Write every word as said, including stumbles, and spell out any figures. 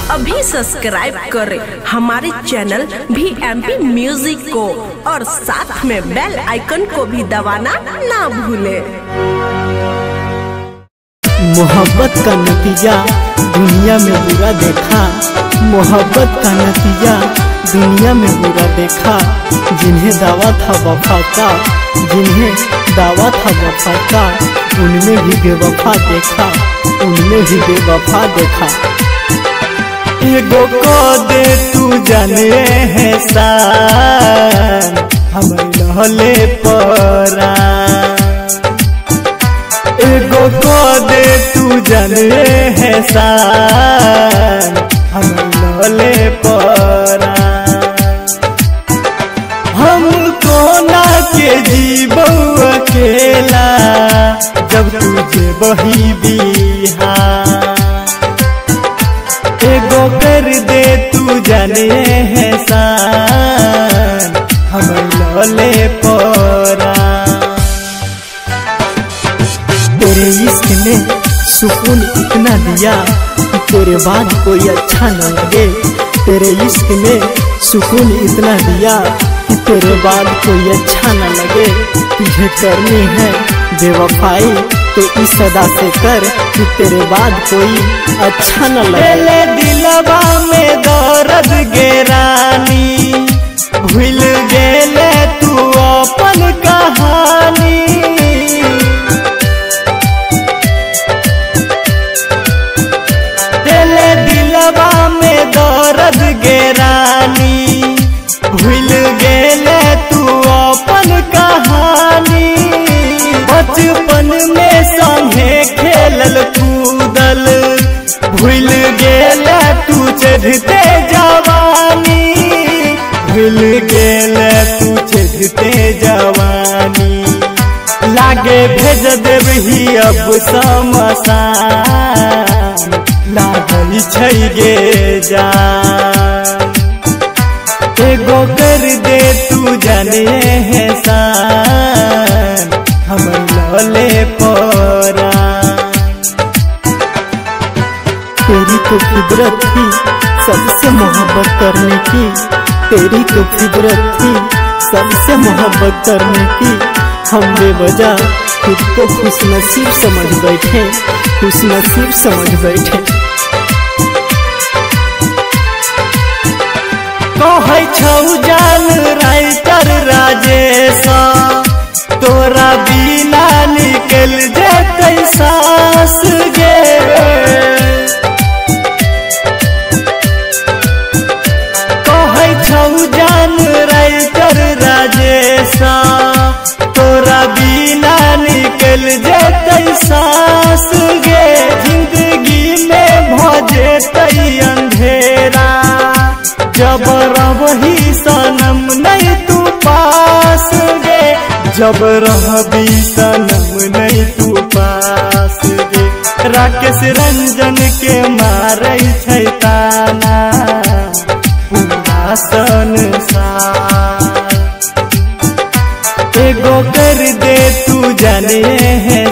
अभी सब्सक्राइब करें हमारे channel V M P music को और साथ में बेल आइकन को भी दबाना ना भूलें। मोहब्बत का नतीजा दुनिया में बुरा देखा, मोहब्बत का नतीजा दुनिया में बुरा देखा। जिन्हें दावा था वफा का, जिन्हें दावा था वफा का, उनमें भी बेवफा देखा, उनमें भी बेवफा देखा। एगो को दे तू जाने है सान, हम लहले परा। एगो को दे तू जाने है सान, हम लहले परा। हमको ना के जीवो अकेला, जब तुझे वही बिहार। एगो कर दे तू जाने है सान, हम लौले परा। तेरे इश्क ने सुकून इतना दिया कि तेरे बाद कोई अच्छा न लगे। तेरे इश्क ने सुकून इतना दिया कि तेरे बाद कोई अच्छा न लगे। तुझे करनी है बेवफाई तो इस सदा से कर कि तेरे बाद कोई अच्छा न लगे। दिलवा में दर्द गेरानी, भूल गेले तू अपन कहानी। तेरे दिलवा में दर्द गेरानी, भूल गेले तू अपन कहानी। बचपन में संगे खेलल कूदल, भूल गेले तू चढ़ते जवानी। भूल गेले तू चढ़ते जवानी। लागे भेज देबही अब समसान, लागल छै गे जान। एगो कर दे तू जाने है सान, हम लौले परा। तेरी तो फितरत थी सबसे मोहब्बत करने की, तेरी तो फितरत थी सबसे मोहब्बत करने की। हम बेवजह खुद को खुशनसीब समझ बैठे, खुशनसीब समझ बैठे। कहै छौ जान राइटर राजेश, तोरा बिना निकल जेतै सांस गे। कहै छौ जान राइटर राजेश, तोरा बिना निकल जेतै सांस गे। जिंदगी में भ जेतै अंधेरा, जब रहबी सनम नहीं तू पास गे। जब रहबी सनम नहीं तू पास गे। राकेश रंजन के मारै छै ताना पूरा संसार। एगो कर दे तू जाने है